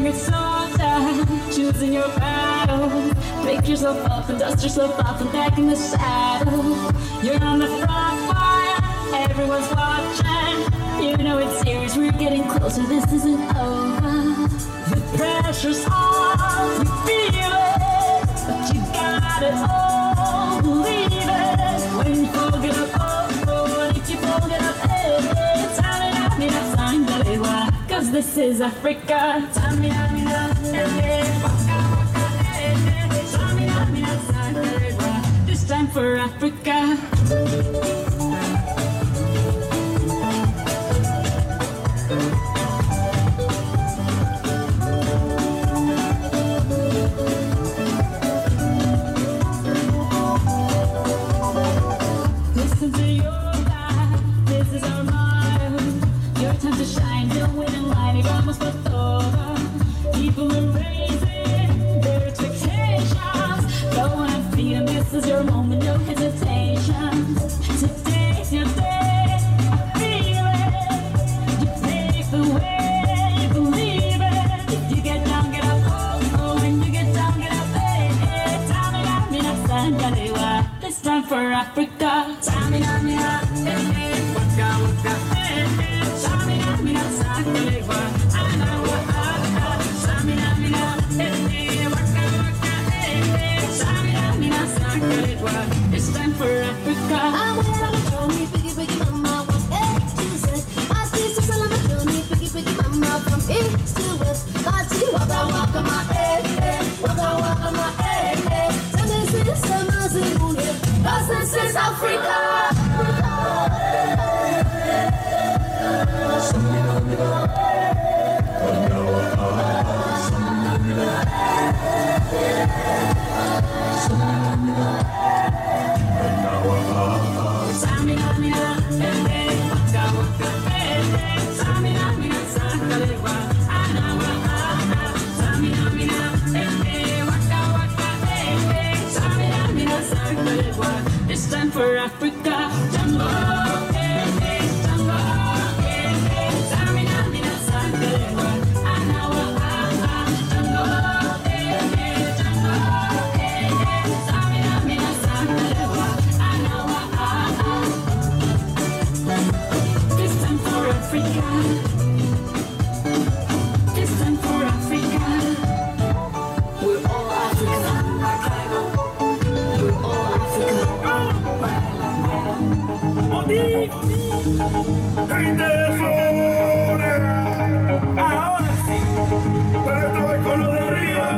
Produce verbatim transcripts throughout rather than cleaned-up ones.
a soldier, choosing your battle. Pick yourself up and dust yourself off and back in the saddle. You're on the front line, everyone's watching. You know it's serious, we're getting closer, this isn't over. The pressure's on, you feel it, but you got it all, believe it. When you fold it up, oh, oh, if you fold it up, hey, hey, tamina, mina, sangalewa. Cause this is Africa. Tamina, mina, hey, hey, waka, waka, hey, hey, tamina, mina, sangalewa. This time for Africa. This is your moment, no hesitation. Today's your day, I feel it. You pave the way, believe it. If you get down, get up, oh, oh. When you get down, get up, hey, hey. Tamina, mina, sangalewa. This time for Africa. Tamina, mina, hey, hey. Waka, waka, hey, hey. Tamina, mina, sangalewa. Anawa, ah, Tamina, mina, hey, hey. Waka, waka, hey, hey. Tamina, mina, sangalewa. It's time for Africa. I'm where I'm a me, piggy, piggy, mama, from A to Z. My sister's on my journey, piggy, piggy, mama, from east to west. My tea, waka, waka, my eh, eh. Waka, waka, my eh, eh. Tell me, sister, my zulu, cause this is Africa. Tamina, mina, hey, hey. Waka, waka, hey, hey. Tamina, mina, sangalewa. Anawa, ah, ah. Tamina, mina, hey, hey. Waka, waka, hey, hey. Tamina, mina, sangalewa. It's time for Africa. Jambo, hey, hey. Jambo, hey, hey. Tamina, mina, sangalewa. Anawa, ah, ah. Jambo, hey, hey. Jambo, hey, hey. Tamina, mina, sangalewa. Anawa, ah, ah. This time for Africa. This time for Africa. We're all Africa. We're all Africa. Ahora sí, pero esta vez con lo de arriba.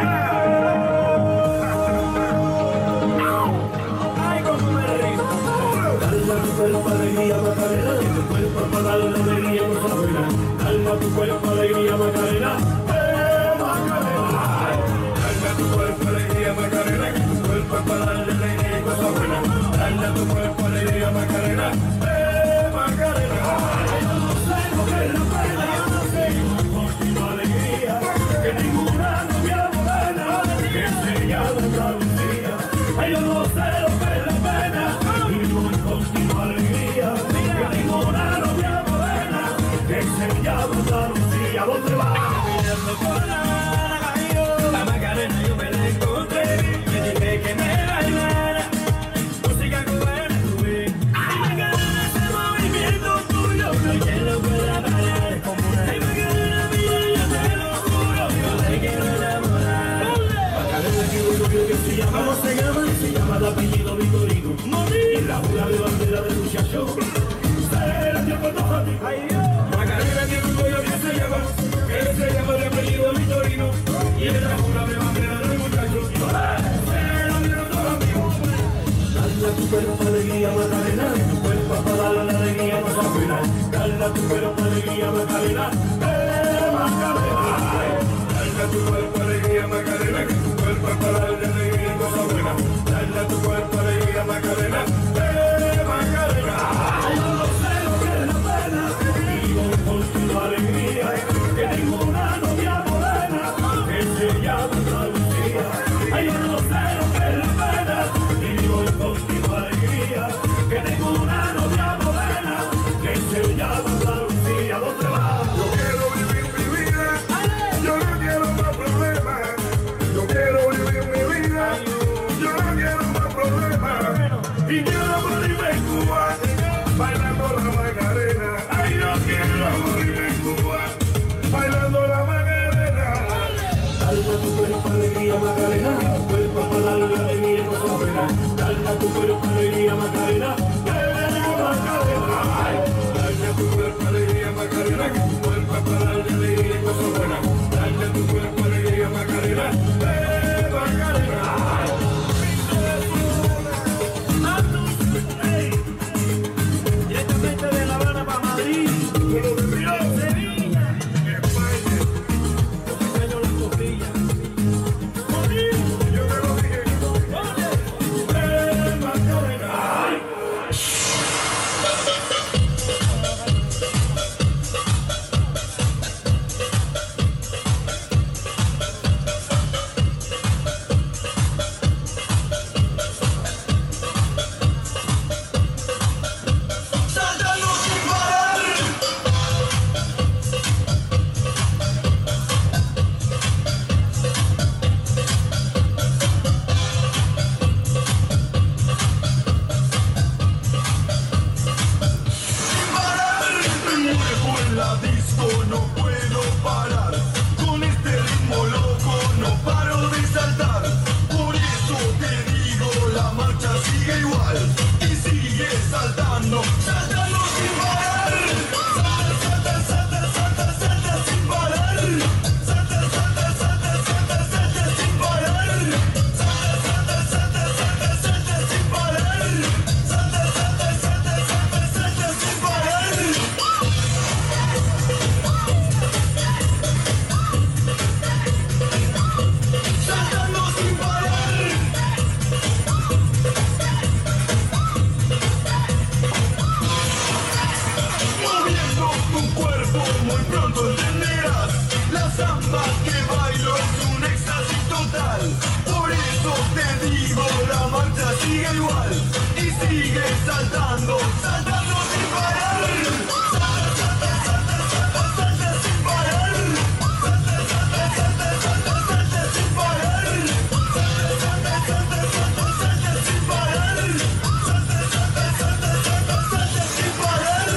Ay, como me río. Dale a tu cuerpo alegría, Macarena. Tu cuerpo para darle alegría, Macarena. Dale a tu cuerpo alegría, Macarena. Eh, Macarena. Dale a tu cuerpo alegría, Macarena. Tu cuerpo para darle alegría, Macarena. Dale a tu cuerpo alegría, Macarena. Eh, Macarena. No sé lo que es la pena, yo no sé. Con alegría, que ninguna novia morena que se llama Andalucía. Ay, yo no sé lo que es la pena. Y voy con alegría, que ninguna novia morena que se llama Andalucía. ¿Dónde va? Caminando por la calle, la Macarena yo me la encontré. Me dije que me bailara música cubana, tuve. Ay, Macarena, ese movimiento tuyo no hay quien lo pueda parar. Ay, Macarena, mira, yo te lo juro, yo te quiero enamorar. Macarena, que bueno que se llama, ¿cómo se llama? Se llama el apellido Vitorino. Y la jura de bandera del muchacho. Será tiempo todo a ti. Macarena, que bueno que se llama, que se llama el apellido Vitorino. Y la jura de bandera del muchacho. Será tiempo todo a ti. Dale a tu cuerpo alegría, Macarena. Tu cuerpo para darle la alegría, Macarena. Dale a tu cuerpo alegría, Macarena. Eh, Macarena. Dale a tu cuerpo alegría, Macarena. Que tu cuerpo para darle alegría, Macarena. Dale a tu cuerpo alegría, Macarena. Eh, Macarena. Yo no sé lo que es la pena. Y voy con tu alegría. Que ninguna novia morena que se llama Andalucía. Ay, yo no sé lo que es la pena. Y voy con tu alegría. Que ninguna novia morena que se llama Andalucía. ¿Dónde va? Yo quiero vivir mi vida. Yo no quiero alegría, Macarena, tu cuerpo para darle alegría y cosas buenas. Dale a tu cuerpo alegría, Macarena, eh, Macarena. Dale a tu cuerpo alegría, Macarena, que tu cuerpo para darle alegría y cosas buenas. Dale a tu cuerpo alegría, Macarena, eh, Macarena. Directamente de La Habana para Madrid, pero de Río, Sevilla, España, los pequeños las costillas. Conmigo, yo te lo dije, ¡eh, Macarena! La disco no puedo parar, con este ritmo loco no paro de saltar. Por eso te digo, la marcha sigue igual y sigue saltando, saltando sin parar. Salta, salta, salta, salta, salta sin parar. Salta, salta, salta, salta, salta sin parar. Salta, salta, salta, salta, salta sin parar. Salta, salta, salta, salta, salta sin parar. Saltando sin parar. Moviendo tu cuerpo muy pronto entenderás. La samba que bailo es un éxtasis total. Por eso te digo, la marcha sigue igual y sigue saltando, saltando sin parar. Salta, salta, salta, salta, salta sin parar. Salta, salta, salta, salta, salta sin parar. Salta, salta, salta, salta, salta sin parar. Salta, salta, salta, salta, salta sin parar.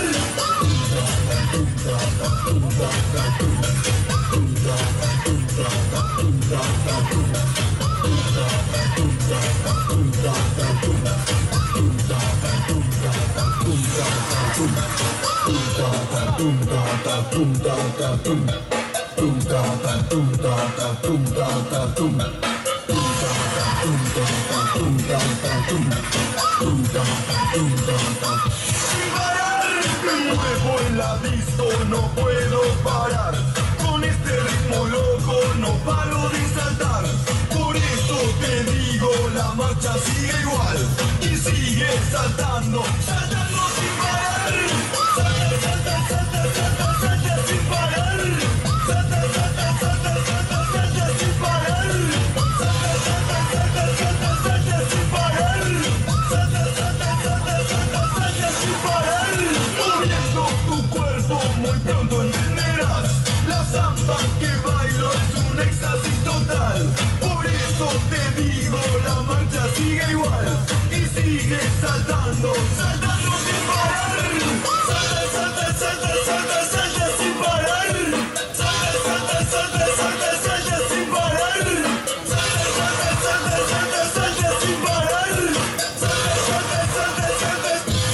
Sin parar, me muevo en la disco, no puedo parar. Con este ritmo loco no paro de saltar. Por eso te digo, la marcha sigue igual y sigue saltando, saltando sin parar. Salta, salta, salta, salta, salta sin parar. Salta, salta, salta, salta, salta sin parar. Salta, salta, salta, salta, salta sin parar. Salta, salta, salta, salta, salta sin parar. Moviendo tu cuerpo muy pronto entenderás. La samba que bailo es un éxtasis total. Por eso te digo, la marcha sigue igual y sigue saltando, saltando sin parar. Salta, salta, salta, salta, salta sin parar. Salta, salta, salta, salta, salta sin parar. Salta, salta, salta, salta, salta sin parar. Salta, salta, salta, salta.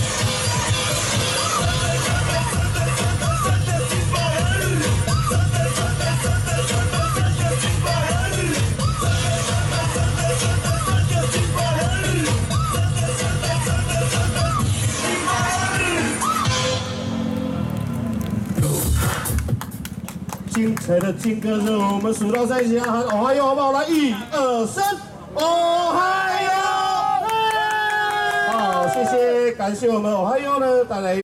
精彩的劲歌热舞，我们数到三起来喊哦嗨哟，好不好？来，一二三，哦嗨哟！好，谢谢，感谢我们哦嗨哟呢带来。